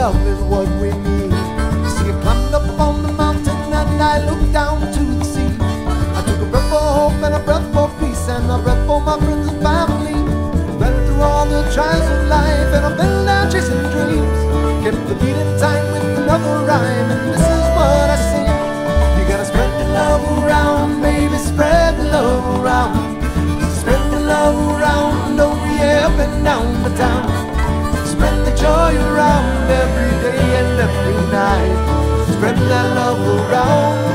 love is what we need. See, I climbed up on the mountain and I looked down to the sea. I took a breath for hope and a breath for peace and a breath for my friends and family. Ran through all the trials of life and I fell down chasing dreams. Kept the beat in time with another rhyme, and this is what I sing. You gotta spread the love around, baby, spread the love around. Spread the love around, over here, up and down the town. Spread the joy around every day and every night. Spread that love around.